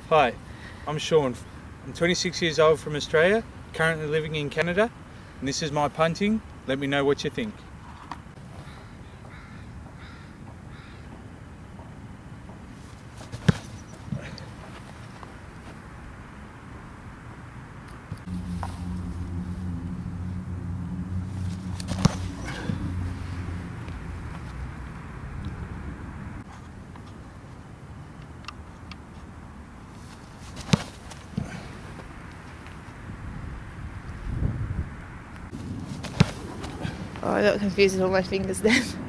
Hi, I'm Shaun. I'm 26 years old from Australia, currently living in Canada, and this is my punting. Let me know what you think. Oh, I got confused with all my fingers then.